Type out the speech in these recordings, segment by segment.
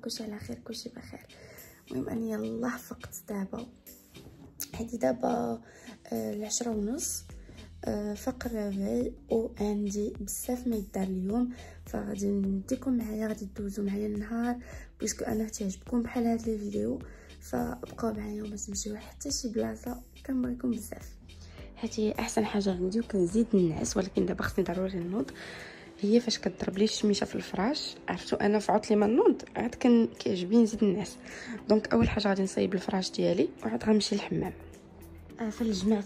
كلشي على خير، كلشي بخير. المهم اني يلاه فقت دابا، هادي دابا 10:30 فقر ربعي، وعندي بزاف ما يدار اليوم، فغادي نديكم معايا، غادي دوزو معايا النهار باسكو انا تعجبكم بحال هاد لي فيديو، فبقاو معايا وما تمشيو حتى شي بلاصه. كنبغيكم بزاف. هادي احسن حاجه عندي وكنزيد النعاس، ولكن دابا خصني ضروري نوض. هي فاش كضرب لي الشميشه في الفراش، عرفتوا انا في عطلي ما نوض عاد كيعجبني نزيد النعاس. دونك اول حاجه غادي نصايب الفراش ديالي وعاد غنمشي للحمام. فالبنات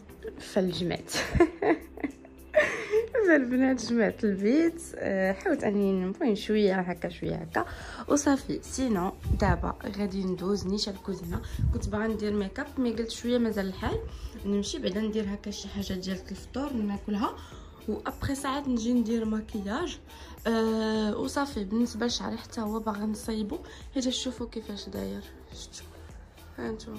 فالبنات جمعت البيت، حاولت اني نبغي شويه هكا وصافي. سينو دابا غادي ندوز نيشان الكوزينه. كنت باغا ندير ميكاب مي قلت شويه مازال الحال نمشي بعدا ندير هكا شي حاجه ديال الفطور ناكلها، وابري ساعات نجي ندير ماكياج. وصافي. بالنسبه لشعري حتى هو باغا نصايبو، حيت شوفوا كيفاش داير، شفتوا هانتوما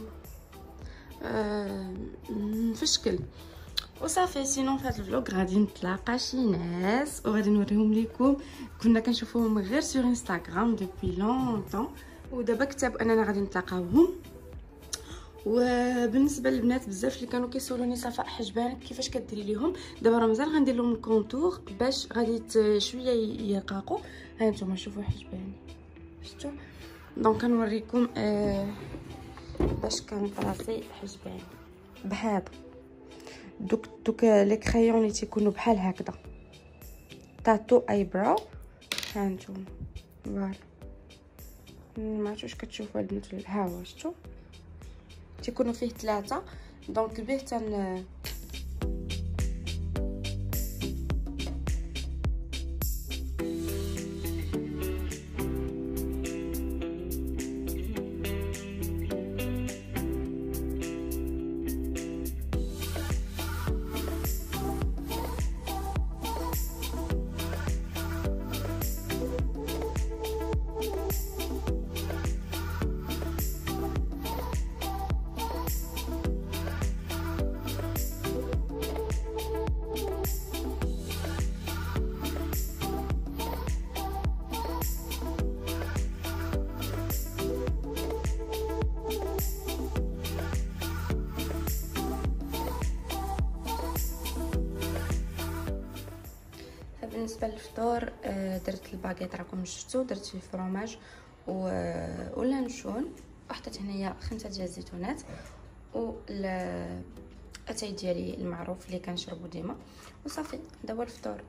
مفشكل وصافي. سينو في هذا الفلوق غادي نتلاقى شي ناس وغادي نوريهم لكم. كنا كنشوفوهم غير سور انستغرام دوبي لونطون، ودابا كتاب اننا غادي نتلاقاوهم. وبالنسبه للبنات بزاف اللي كانوا كيسولوني صفاء حجبانك كيفاش كديري ليهم، دابا راه مازال غندير لهم الكونتور باش غادي شويه يرقاقوا. ها نتوما شوفوا حجباني، شفتوا؟ دونك كنوريكم باش كنطراسي حجباني بهذا. دوك لي كريون اللي تيكونوا بحال هكذا تاتو اي براو. ها نتوما فوالا، ما عرفتش كتشوفوا البنات. ها هو شفتوا تيكونوا فيه 3. دونك به بالنسبه للفطور درت الباغيط راكم شفتوا، درت فيه فروماج ولانشون، وحطيت هنايا 5 ديال الزيتونات، اتاي ديالي المعروف اللي كنشربو ديما، وصافي. هذا هو الفطور.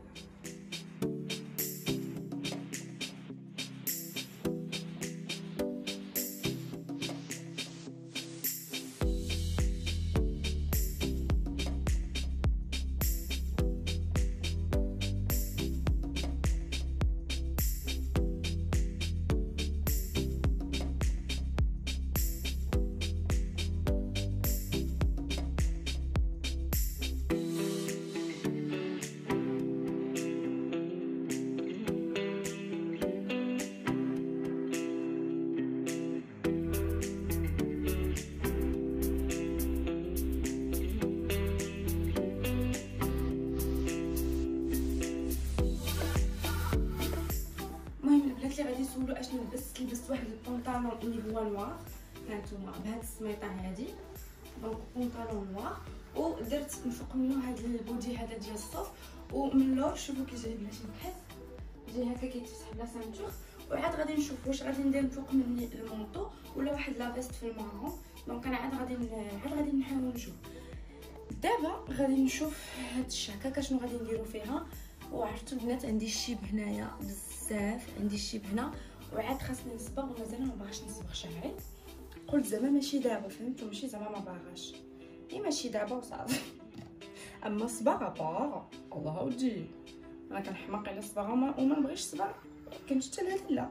اللي غادي يسولوا اش نلبس، لبست واحد البونطالون نيفو نوار، هانتوما بهاد السميطه هادي. دونك بونطالون نوار، ودرت من فوق منه هاد البودي هذا ديال الصوف، ومن اللور شوفوا كي جاي بلاتي بحال جاي هكا كيتفتح بلا سانتور. وعاد غادي نشوف واش غادي ندير فوق مني المونطو ولا واحد لافيست في المارون. دونك انا عاد غادي نحاول نشوف. دابا غادي نشوف هاد الشاكه شنو غادي نديرو فيها. وعرفتوا البنات عندي الشيب هنايا بزاف، عندي الشيب هنا، وعاد خاصني نصبغ ومازال ما باغاش نصبغ شعري. قلت زعما ماشي دابا، فهمتوا؟ ماشي زعما ما باغاش، ماشي دابا وصافي. اما الصباغه باغا الله ودي، انا كنحماق على الصباغه وما نبغيش الصباغه، كنشتي لها لا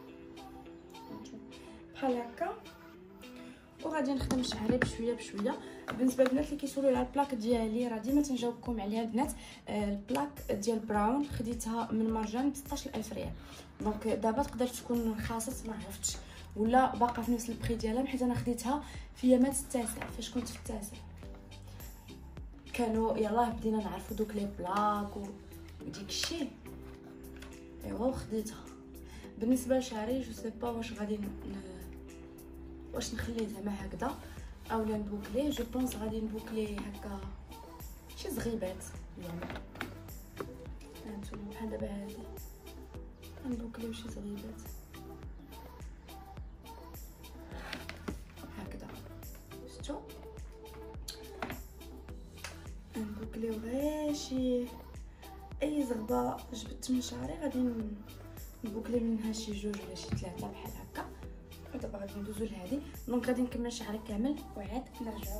بحال هكا. وغادي نخدم شعري بشويه بشويه. بالنسبه للبنات اللي كيسولوا على البلاك ديالي راه ديما تنجاوبكم عليها البنات. البلاك ديال براون خديتها من مرجان ب 16000 ريال. دونك دابا تقدر تكون خاصت، ما عرفتش، ولا باقا في نفس البري ديالها، حيت انا خديتها في يامات التاسع. فاش كنت في التاسع كانوا يلاه بدينا نعرفوا دوك لي بلاك وديك الشيء، ايوا وخديتها. بالنسبه لشعري جو سي با واش غادي واش نخليه زعما هكذا اولا نبوكليه. جو بونس غادي نبوكليه هكا شي زغيبات يعني هانتوما بحال دابا هادي نبوكليو شي زغيبات هكذا شفتو. نبوكليو غير شي اي زغبه جبت من شعري غادي نبوكلي منها شي جوج ولا شي ثلاثه بحال هكا. ودابا غادي ندوزو لهادي. دونك غادي نكمل شعري كامل وعاد نرجعو.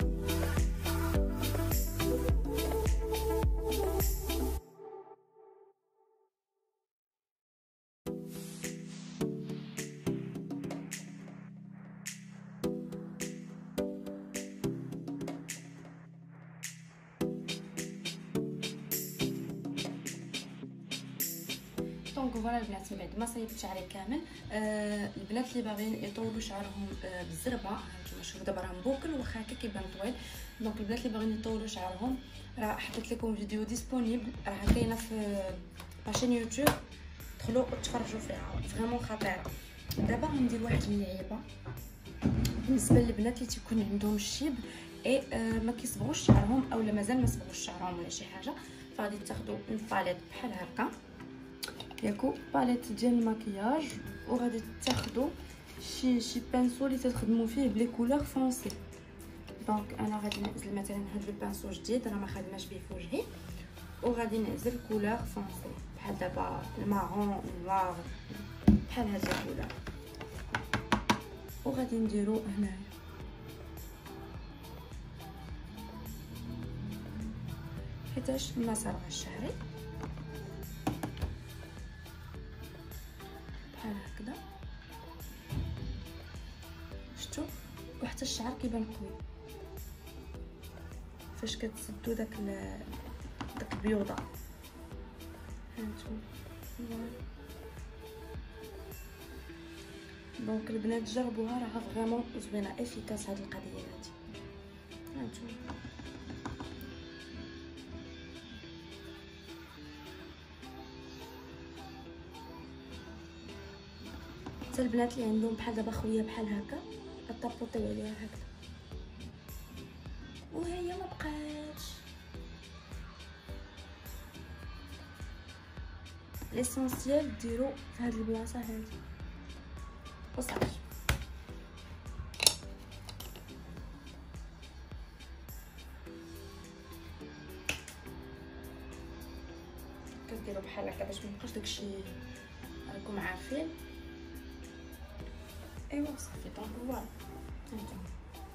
دونك فوالا البنات من بعد ما صايبت شعري كامل البنات اللي باغيين يطولوا شعرهم بالزربه هانتوما شوفوا دابا راه مبوكل واخا هكا كيبان طويل. دونك البنات اللي باغيين يطولوا شعرهم راه حطيت لكم فيديو ديسپونيبل راه كاينه في لاشين يوتيوب دخلوا تفرجوا فيها فريمون خطيره. دابا غندير واحد اللعيبه بالنسبه للبنات اللي تيكون عندهم الشيب اي ما كيصبغوش شعرهم اولا مازال ما صبغوش شعرهم ولا شي حاجه. فغادي تاخذوا اون باليت بحال هكا ياكو باليت ديال الماكياج وغادي تاخذوا شي بانسو اللي تخدموا فيه بلي كولور فونسي. دونك انا غادي نعزل مثلا هاد البانسو جديد راه ما خدماش به في وجهي وغادي نعزل كولور فونسي بحال دابا المارون نوار بحال هاد الكولور وغادي نديرو هنايا حيتاش ما صارغ شعري بحال هكذا شفتو. وحتى الشعر كيبان قوي فاش كتسدو داك البيوضه هانتوما. دونك البنات جربوها راه فريمون زوينه افيكاس هاد القضيه هادي هانتوما. حتى البنات اللي عندهم بحال دابا خويا بحال هكا طابطيو عليها هكذا وهي ما بقاتش. ليسونسيال ديرو في هاد البلاصه هادي وصافي. كديروا بحال هكا باش ما يبقاش داكشي راكم عارفين. ايوا صافي دونك فوالا هانتوما.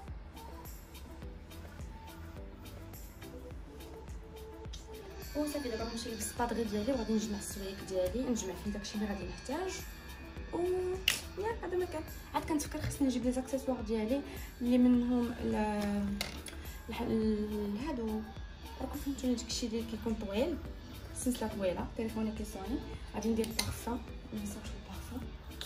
وصافي دابا غنمشي للسبادغي ديالي وغادي نجمع السويك ديالي نجمع فيه داكشي اللي غادي نحتاج و ياك هذا ما كان. عاد كنتفكر خصني نجيب لي زاكسيسوار ديالي اللي منهم هادو راكم فهمتوني داكشي اللي كيكون طويل سلسله طويله تليفوني كيصوني. غادي ندير البارفان منساوش البارفان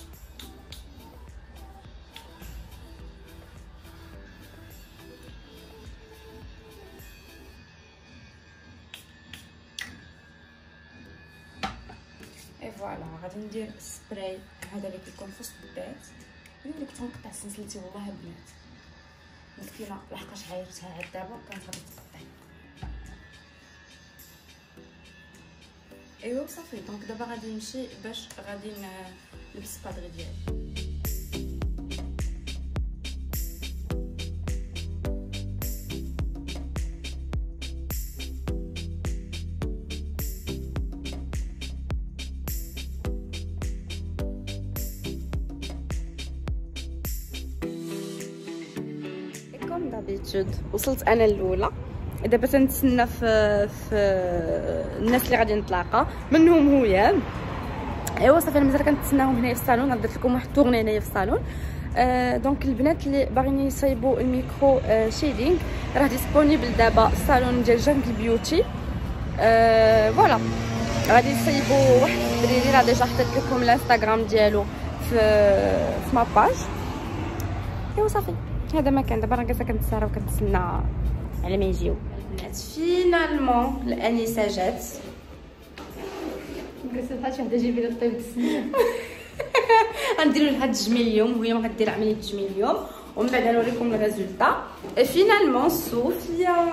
اي فوالا. غادي ندير سبراي هذا اللي كيكون في وسط البيت اللي كنت نقطع سلسلتي والله البنات مسكينه لحقاش عايرتها عاد دابا كانت غادي تقطع. ايوا صافي دونك دابا غادي نمشي باش غادي نلبس البادغي ديالي. كوم دابيتود وصلت انا الاولى. دابا تنتسنى في الناس اللي غادي نتلاقى منهم هيام. ايوا صافي انا مازال كنتسناهم هنايا في الصالون. درت لكم واحد الطورني هنايا في الصالون. دونك البنات اللي باغيين يصايبوا الميكرو شيدينغ راه ديسپونيبل دابا الصالون ديال جانكل بيوتي. فوالا غادي يصايبوا واحد الدريري راه ديجا حطيت لكم الانستغرام ديالو في ما باج. ايوا صافي هذا ما كان. دابا راه جالسه كنتسارى وكنتسنى على ما يجيو البنات. فينالمون الانسه جات. جالسه بحال شي وحده جايبه لي الطيب السنين. غنديروا لها التجميل اليوم وهي ما غدير عمليه التجميل اليوم، ومن بعد غنوريكم الريزولطا. فينالمون صوفيا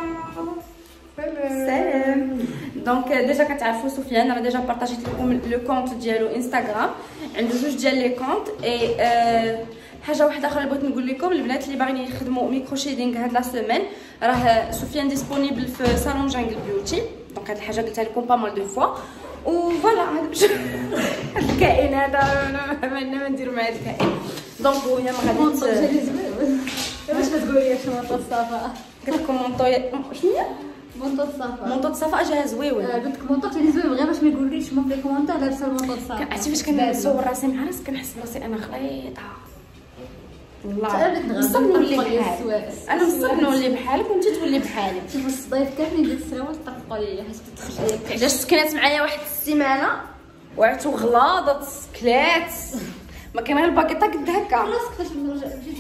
سلام. دونك ديجا كتعرفوا سفيان راه ديجا بارطاجيت لكم لو كونط ديالو انستغرام، عنده جوج ديال لي كونط. اي حاجه واحده اخرى بغيت نقول لكم البنات اللي باغيين يخدموا ميكرو شيدينغ هاد لا سيمين، راه سفيان ديسپونيبل في صالون جانجل بيوتي. دونك هاد الحاجه قلتها لكم با مال دو فوا. وفوالا هاد الكائن هذا ما نديرو مع هاد الكائن. دونك وهي ما غاديش واش كتقولي شنو مونطو الصفا؟ قلت لكم مونطو شنو هي مونطو الصفا. مونطو الصفا جا زويون. قلت لك مونطو تاني زوين غير باش ما يقوليش ما في لي كومونتير لابسه المونطو الصفا. عرفتي فاش كنصور راسي مع راسي كنحس براسي انا خليطه والله. بصح نولي بحالك، انا بصح نولي بحالك وانت تولي بحالك. شوف الصيف كامل ندير السراول طرقوا ليا حيت كتدخل. علاش سكنات معايا واحد السيمانه وعرفتو غلاضت كلات ما كان غير الباكيطه قد هكا. راسك فاش نرجع جيت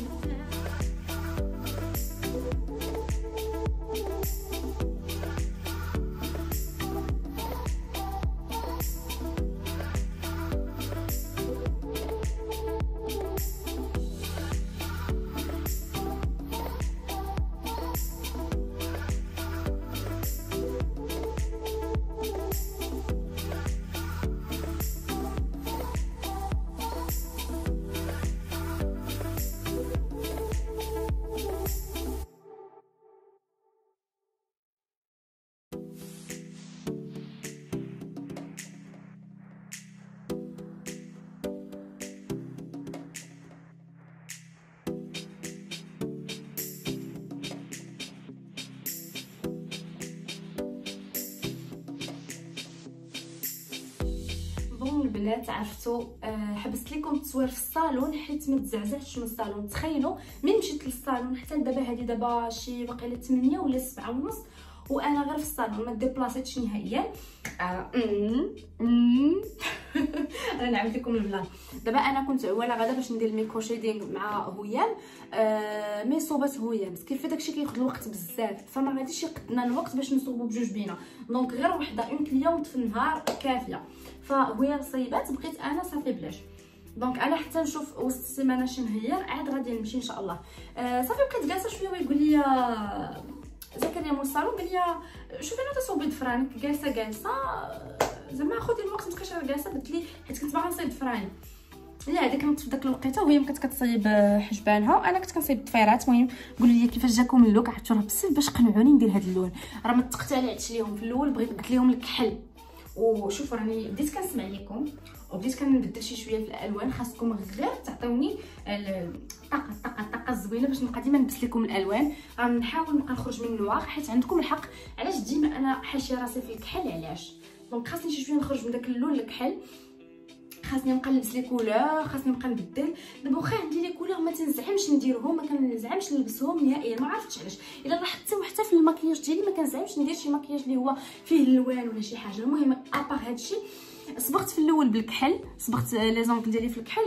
البنات عرفتوا. حبست لكم التصوير في الصالون حيت ما تزعزعتش من الصالون. تخيلوا من مشيت للصالون حتى دابا هذه دابا شي واقيلا 8 ولا 7 ونص وانا غير في الصالون ما ديبلاصيتش نهائيا. انا نعمل لكم البلان. دابا انا كنت عواله غدا باش ندير الميكرو شيدينغ مع هيام. مي صوبات هيام بس كيف داكشي كياخذ الوقت بزاف فما غاديش يقدنا الوقت باش نصوبوا بجوج بينا. دونك غير وحده اون كليونط في النهار كافيه. فهي صيبات بقيت انا صافي بلاش. دونك انا حتى نشوف وسط السيمانه شي نهير عاد غادي نمشي ان شاء الله. صافي بقيت جالسه شويه ويقول لي زكريا مول الصالون قال لي شوفي انا تصوبي ضفرانك جالسه زعما خذي الوقت ما تبقايش جالسه. قلت لي حيت كنت باغا نصيب ضفراني. لا هذيك كنت في داك الوقيته وهي كانت كتصايب حجبانها وانا كنت كنصايب الضفيرات. المهم قولوا لي كيفاش جاكم اللوك. عرفتوا راه بزاف باش قنعوني ندير هذا اللون. راه ما تقتلعتش ليهم في الاول بغيت قلت لهم الكحل. وشوفوا راني بديت كنسمع لكم وبديت كنبدل شي شويه في الالوان. خاصكم غير تعطيوني الطاقه الزوينه باش نبقى ديما نلبس لكم الالوان. غنحاول نبقى نخرج من النوار حيت عندكم الحق. علاش ديما انا حاشيه راسي في الكحل علاش؟ دونك خاصني شي شويه نخرج من داك اللون الكحل. خاصني نبقى نلبس لي كولور خاصني نبقى نبدل. دابا واخا عندي لي كولور ما تنزعمش نديرهم ما كنزعمش نلبسهم نهائيا. ما عرفتش علاش الا لاحظتوا حتى في المكياج ديالي ما كنزعمش ندير شي مكياج اللي هو فيه الالوان ولا شي حاجه. المهم ابار هادشي صبغت في الاول بالكحل. صبغت لي زونغل ديالي في الكحل.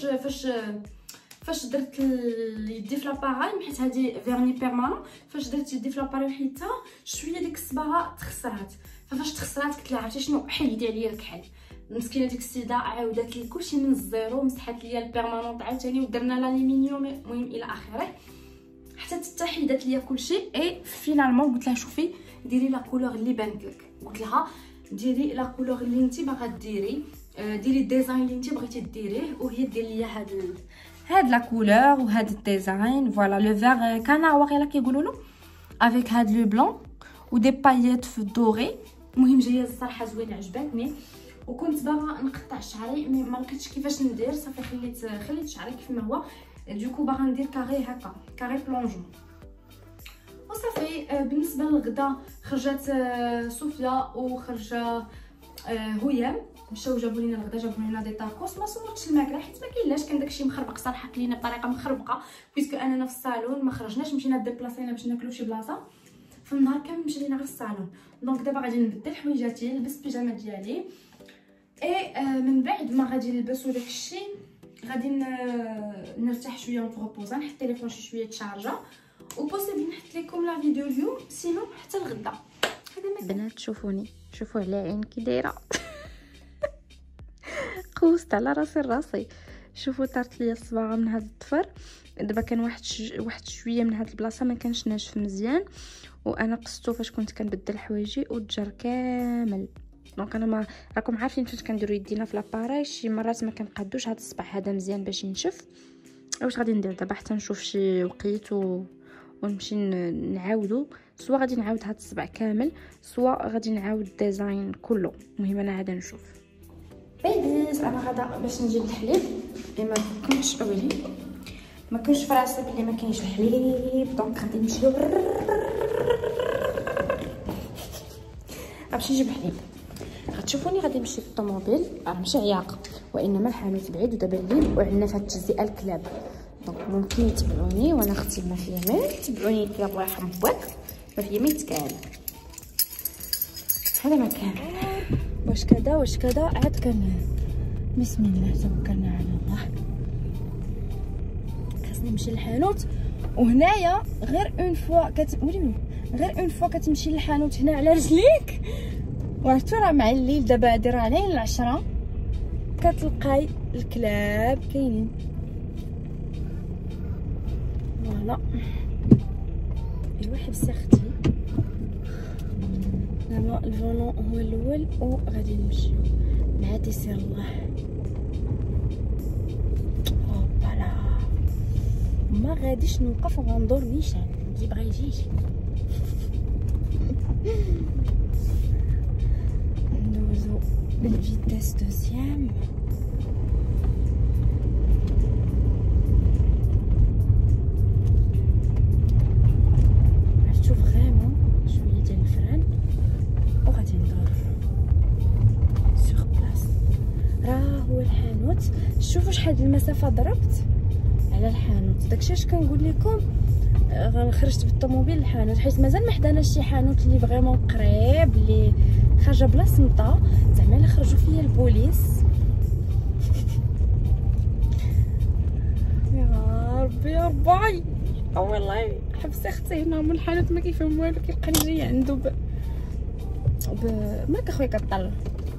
فاش درت يدي في لاباراي حيت هذه فيرني بيرمانون. فاش درت يدي في لاباراي حيتها شويه ديك الصباغه تخسرات. فاش تخسرات قلت لها عرفتي شنو حيدي عليا الكحل. مسكينه ديك السيده عاودات لي كلشي من الزيرو مسحات ليا البيرمانونط عاوتاني ودرنا لالومنيوم المهم الى اخره حتى حيدات ليا كلشي. اي فينالمون قلت لها شوفي ديري لا كولور اللي بانت لك. قلت لها ديري لا كولور اللي انت باغا ديري ديري الديزاين اللي انت بغيتي ديريه وهي دير ليا هاد لا كولور وهاد الديزاين. فوالا لو فيغ كانا واقيلا كيقولوا له افيك هاد لو بلون ودي باييت في الدوري. المهم جايه الصراحه زوينه عجبتني. وكنت باغا نقطع شعري مي ما لقيتش كيفاش ندير. صافي خليت شعري كيف ما هو. دوكو باغا ندير كاري هكا كاري بلونجون وصافي. بالنسبه للغدا خرجت صوفيا وخرج هيام مشاو جابوا لينا الغدا. جابوا لينا دي تاكوس. ما صورتش الماكله حيت ما كاينلاش كان داكشي مخربق صراحه كلينا بطريقه مخربقه بيسكو اننا في الصالون ما خرجناش مشينا ديبلاصينا باش ناكلو شي بلاصه. في النهار كامل مشينا غير في الصالون. دونك دابا غادي نبدل حويجاتي نلبس البيجامه ديالي. اي من بعد ما غادي نلبسو داكشي غادي نرتاح شويه ونتغوبوزا نحط التليفون شي شويه تشارجا وبوسيبل نحط لكم لا فيديو اليوم سينو حتى الغدا. هذا بنات شوفوني شوفوا على عين كي دايره قوست على راسي شوفوا طارت ليا الصباغه من هذا الطفر. دابا كان واحد شويه من هاد البلاصه ما كانش ناشف مزيان، وانا قصتو فاش كنت كنبدل حوايجي وتجر كامل. دونك انا ما راكم عارفين فاش كنديروا يدينا في لاباراي شي مرات ما كنقادوش هاد الصبع هذا مزيان باش ينشف. واش غادي ندير دابا حتى نشوف شي وقيت ونمشي نعاودو، سوا غادي نعاود هاد الصبع كامل سوا غادي نعاود الديزاين كله. المهم انا غادا نشوف. بيبيز انا غادا باش نجيب الحليب. ما كنتش اويلي ما كنتش فراسه بلي ما كاينش الحليب، دونك غادي نمشيو غنمشي نجيب الحليب. غتشوفوني غادي نمشي بالطوموبيل، راه ماشي عياق وانما الحانوت بعيد ودابا الليل وعندنا فهاد التجزئه الكلاب، دونك ممكن يتبعوني وانا اختي ما فيا ما يتبعوني الكلاب الله يرحم باك ما فيا ما يتكال. هذا ما كان واش كذا عاد كان بسم الله توكلنا على الله. خاصني نمشي للحانوت، وهنايا غير اون فوا كتمشي للحانوت هنا على رجليك وعرفتوا راه مع الليل دابا هادي راه عليه 10 كتلقاي الكلاب كاينين. فوالا ايوا حبسي اختي دابا الفولون هو الاول وغادي نمشيو مع تيسير الله. هوبالا ما غاديش نوقف وغندور نيشان اللي بغا يجي ندوزو بالفيتاس دوزيام. عرفتو فريمون شويه ديال الفران وغادي ندور سوغ بلاص. راه هو الحانوت، شوفوا شحال المسافه ضربت على الحانوت. داكشي اش كنقول لكم، خرجت بالطوموبيل للحانوت حيت مازال ما حداناش شي حانوت اللي فريمون قريب اللي خارجه بلا سمطه، زعما الا خرجوا فيا البوليس يا ربي يا ربي. والله حبس اختي هنا من الحانوت ما كيفهم والو، كيلقاني جايه عنده مالك اخويا كطل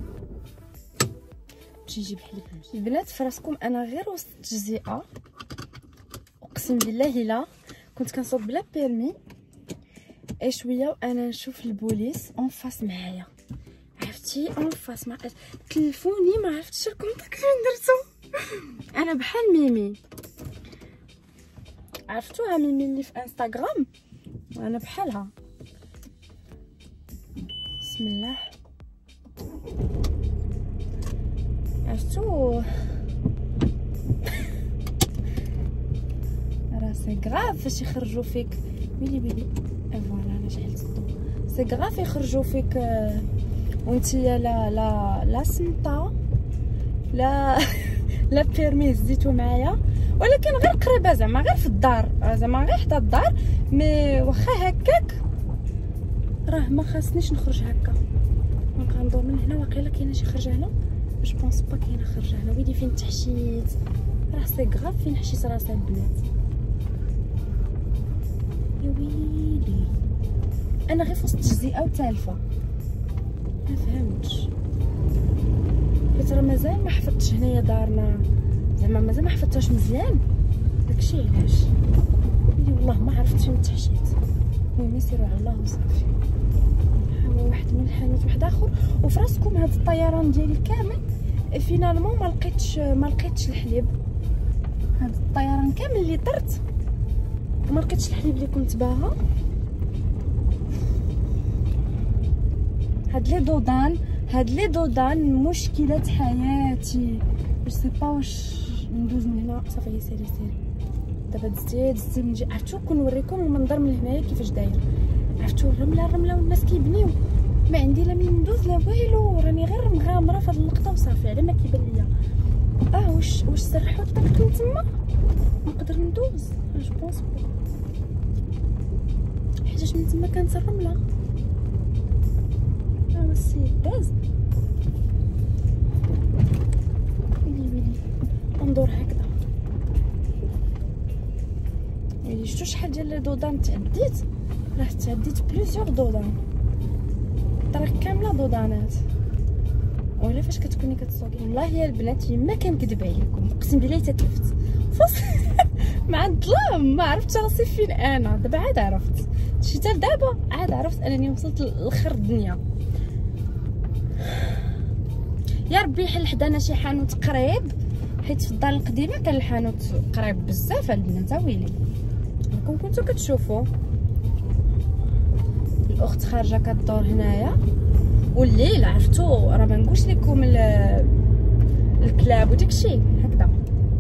نمشي نجيب حليب. البنات فراسكم انا غير وسط التجزئه اقسم بالله الا كنت كنصوب بلا بيرمي اي شويه وانا نشوف البوليس اون فاس معايا، عرفتي اون فاس مع تلفوني ما عرفتش الكونتاكت فين درتو. انا بحال ميمي، عرفتوها ميمي اللي في انستغرام، وانا بحالها. بسم الله عرفتو راه سي غراف فاش يخرجوا فيك ويلي فوالا انا شعلت الضو. سي غراف يخرجوا فيك وانتيا لا سمطه لا بيرمي زيتو معايا، ولكن غير قريبه زعما غير في الدار، زعما غير حدا الدار. مي واخا هكاك راه ما خاصنيش نخرج هكا، دونك غندور من هنا. واقيلا كاينه شي خرجه هنا، جو بونس با كاينه خرجه هنا. ويلي فين تحشيت، راه سي غراف فين حشيت راسها البنات. يا ويلي انا غير فوسط التجزئه وتالفه ما فهمتش، حيت راه مازال ما حفظتش هنايا دارنا، زعما مازال ما حفظتهاش مزيان، داكشي علاش. ويلي والله ما عرفت فين تحشيت. المهم يسيروا على الله وصافي. هو واحد من الحانوت واحد اخر. وفراسكم هاد الطيران ديالي كامل فينالمون ما لقيتش الحليب. هاد الطيران كامل اللي طرت ما لقيتش الحليب اللي كنت باغا. هاد لي دودان مشكله حياتي. جو سي با واش ندوز من هنا. صافي سيري دابا دزتي من جهه. عرفتو كنوريكم المنظر من هنايا كيفاش داير. عرفتو الرمله والناس كيبنيو، ما عندي لا من ندوز لا والو، راني غير مغامره في هاد اللقطه وصافي. على ما كيبان ليا واش سرحوا الطريق من تما نقدر ندوز. جو بونس حيتاش من تما كانت الرمله. هو السيد داز. ويلي ندور هكذا. ويلي شفتو شحال ديال دودان تعديت. راه تعديت بليزيور دودان، الطريق كامله دودانات. ولا فاش كتكوني كتصوغي. والله يا البنات ما كنكذب عليكم، اقسم بالله تتلفت مع الظلام ما عرفتش راسي فين انا. دابا عاد عرفت شتي، دابا عاد عرفت انني وصلت لاخر الدنيا. يا ربي يحل حدانا شي حانوت قريب، حيت في الدار القديمه كان الحانوت قريب بزاف البنات. ويلي راكم كنتو كتشوفوا الاخت خارجه كدور هنايا، والليل عرفتو راه ما نقولش لكم الكلاب وداكشي هكذا.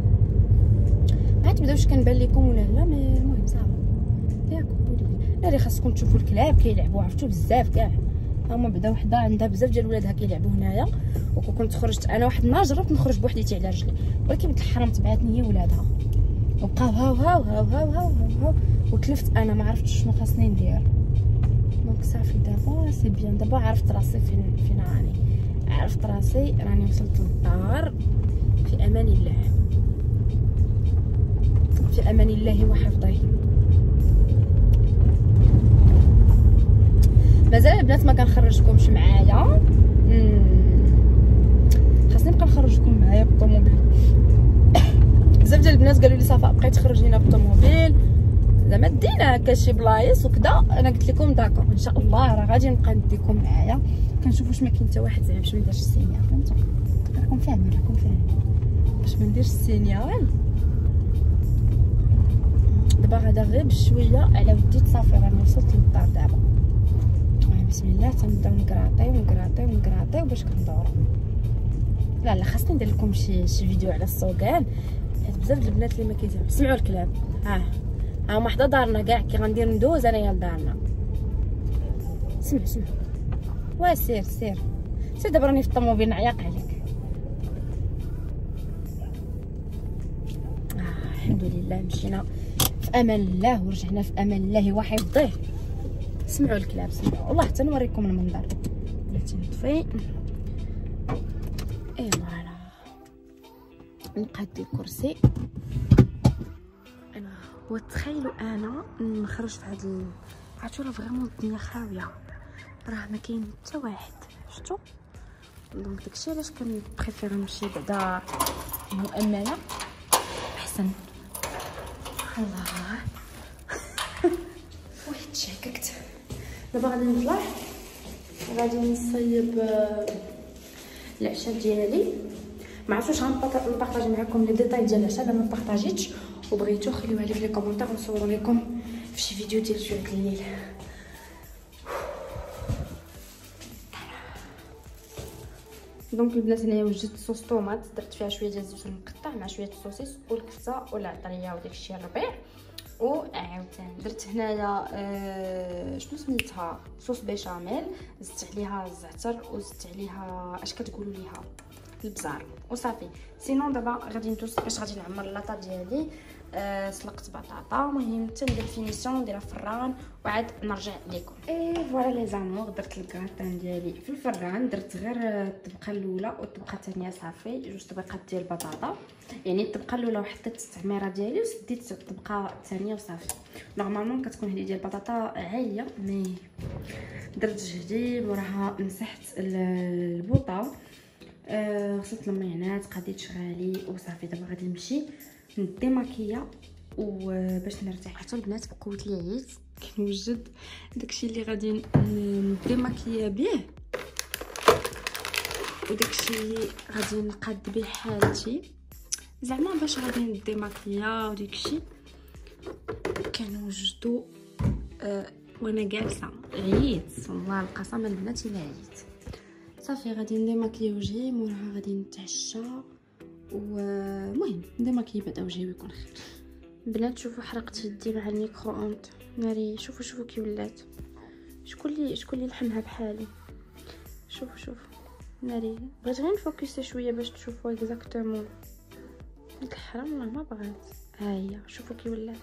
عاد بداوش كنبان لكم ولا لا، مي المهم صافي ياك ناري. خاصكم تشوفوا الكلاب كيلعبوا، عرفتو بزاف كاع. هما بعدا وحده عندها بزاف ديال ولادها كيلعبوا هنايا. وكنت خرجت انا واحد النهار جربت نخرج بوحديتي على رجلي، ولكن بنت الحرام تبعتني هي ولادها وبقاو هاو هاو هاو هاو هاو هاو وتلفت. انا ما عرفتش شنو خاصني ندير. دونك صافي دابا سي بيان. دابا عرفت راسي فين راني، عرفت راسي راني وصلت للدار في امان الله، في امان الله وحفظه. مازال البنات ما كنخرجكمش معايا، خاصني نبقى نخرجكم معايا بالطوموبيل. بزاف ديال البنات قالوا لي صافا بقيت تخرجينا بالطوموبيل زعما دينا هكا شي بلايص وكذا. انا قلت لكم داكور ان شاء الله راه غادي نبقى نديكم معايا. كنشوف واش ما كاين حتى واحد زعما باش ما نديرش السينيال، فهمتوا؟ راكم فاهمين باش ما نديرش السينيال. دابا غادا غير بشويه على وديت صافي راني وصلت للدار دابا. بسم الله تنبداو نكراطيو باش كندورو. لا خاصني ندير لكم شي فيديو على السوقان، حيت بزاف ديال البنات اللي ما كيتعرفوا. سمعوا الكلاب، ها هما حدا دارنا كاع كي غندير ندوز انايا لدارنا. سمع وا سير دابا راني في الطوموبيل نعيق عليك. الحمد لله مشينا في امان الله ورجعنا في امان الله وحفظه. سمعوا الكلاب، سمعوا والله حتى نوريكم المنظر. بلاتي نطفي اي فوالا نقاد الكرسي. وتخيلوا انا نخرج في هاد عرفتوا راه فريمون الدنيا خاويه، راه ما كاين حتى واحد، شفتوا؟ دونك داكشي علاش كنبريفير نمشي بعدا مؤمنه احسن. الله واحد شاككت. دابا غادي نطلع، غادي نصيب العشاء ديالي. ما عرفتش غنبارطاجي معكم لي ديتاي ديال العشاء. انا ما بارطاجيتش وبغيتو خليوها لي في لي كومونتير ونصور لكم في شي فيديو ديال جوع الليل. دونك البنات هنايا وجدت صوص طوماط، درت فيها شويه ديال الزيتون مقطع مع شويه السوسيس والكفته والعطريه وداكشي الربيع. وعاوتاني درت هنايا شنو سميتها صوص بيشاميل، زدت عليها الزعتر وزدت عليها اش كتقولوا ليها البزار وصافي. سينون دابا غادي ندوز باش غادي نعمر لاطا ديالي. سلقت بطاطا، المهم حتى ندير فينيسيون نديرها في الفران وعاد نرجع لكم. اي فوالا لي زامور، درت الكراتان ديالي في الفران. درت غير الطبقه الاولى والطبقه الثانيه صافي، جوج طبقات ديال البطاطا، يعني الطبقه الاولى وحطيت التعميره ديالي وسديت الطبقه الثانيه وصافي. نورمالمون كتكون هذه ديال البطاطا عاليه، مي درت جهدي. موراها مسحت البوطه، غسلت الميعنات، قضيت شغالي وصافي. دابا غادي نمشي نديماكيا وباش نرتاح. حتى البنات بقوه لي عييت كنوجد داكشي اللي غادي نديماكيا به وداكشي اللي غادي نقاد به حالتي، زعما باش غادي نديماكيا وداكشي كنوجدو. وانا جالسه عييت والله القسم البنات الا عييت. صافي غادي نديماكيا وجهي، موراها غادي نتعشى. ومهم نديماكيا بعدا وجهي ويكون خير. بنات شوفوا حرقت يدي مع الميكرو اونت ناري. شوفوا كي ولات. شكون اللي لحمها بحالي. شوفوا ناري. بغيت غير نفوكسي شويه باش تشوفوا اكزاكتومون. ديك الحرام والله ما بغات. ها هي شوفوا كي ولات.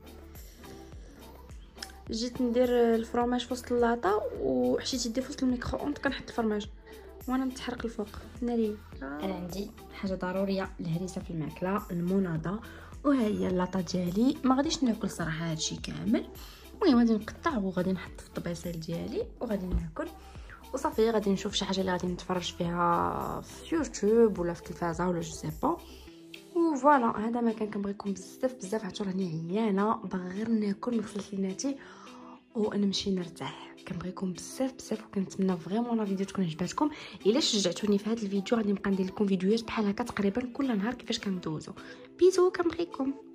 جيت ندير الفرماج في وسط اللاطه وحشيت يدي في وسط الميكرو اونت كنحط الفرماج وانا نتحرق الفوق ناري. انا عندي حاجه ضروريه الهريسه في الماكله، المناضه، وها هي اللاطه ديالي. ما غاديش ناكل صراحه هادشي كامل، المهم غادي نقطع وغادي نحط في الطبيصيل ديالي وغادي ناكل. وصافي غادي نشوف شي حاجه اللي غادي نتفرج فيها في يوتيوب ولا في التلفازه ولا جو سي با. وفوالا هذا ما كان. كنبغيكم بزاف بزاف. عرفتوا راني عيانه باغا غير ناكل نغسل سناتي ونمشي نرتاح. كنبغيكم بزاف بزاف وكنتمنى فريمون لا فيديو تكون عجباتكم. الا شجعتوني في هذا الفيديو غادي نبقى ندير لكم فيديوهات بحال هكا تقريبا كل نهار كيفاش كندوزو. بيزو كنبغيكم.